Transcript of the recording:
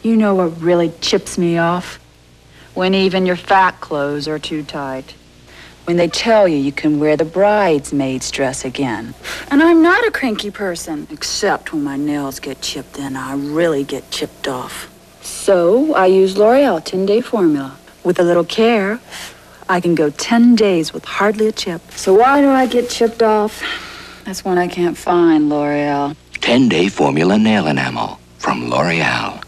You know what really chips me off? When even your fat clothes are too tight. When they tell you can wear the bridesmaid's dress again. And I'm not a cranky person. Except when my nails get chipped in, I really get chipped off. So I use L'Oreal 10-day formula. With a little care, I can go 10 days with hardly a chip. So why do I get chipped off? That's when I can't find L'Oreal. 10-day formula nail enamel from L'Oreal.